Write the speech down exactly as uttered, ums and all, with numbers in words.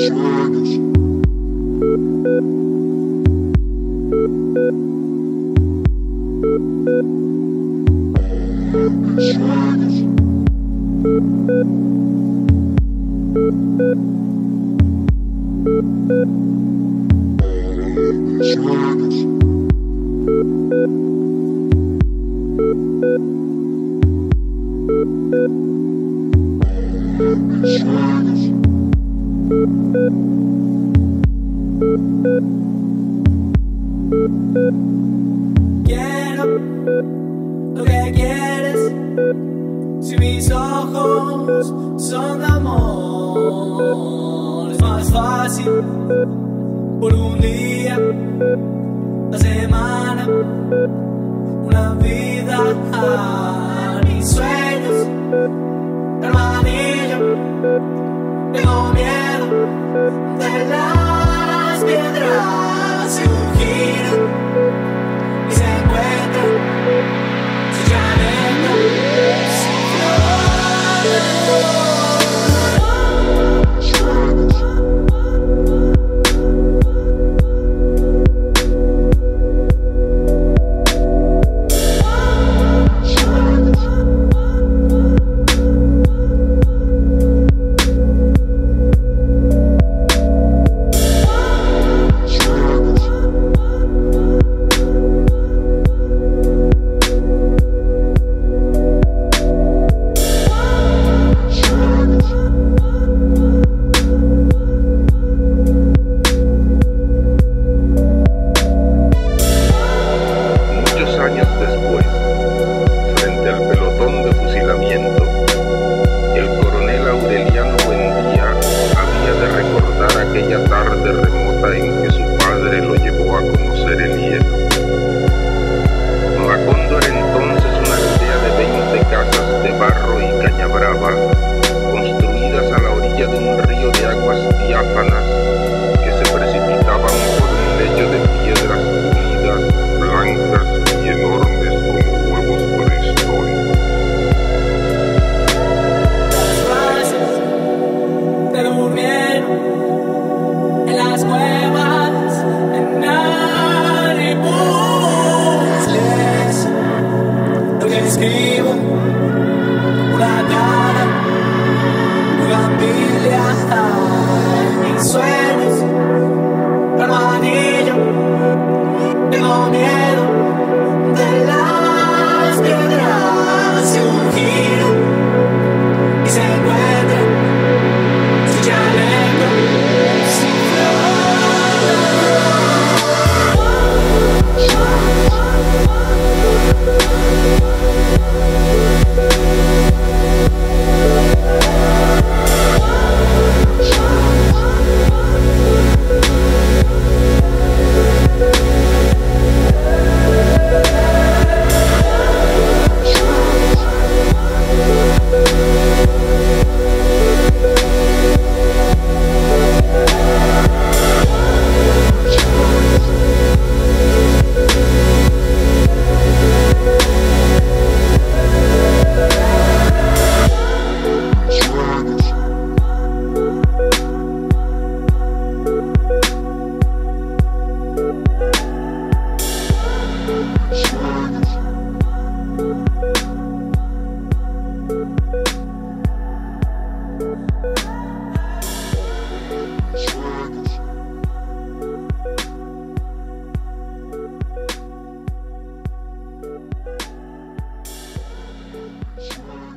Quiero lo que quieres, si mis ojos son de amor. Es más fácil por un día, la semana, una vida. Mis sueños, hermanillo, tengo miedo de las piedras y un giro y se encuentra su llanero sin escribo una cara, Bugambilia, mis sueños, hermanillo, tengo miedo de las piedras y un giro y se encuentra su chaleco sin Sure.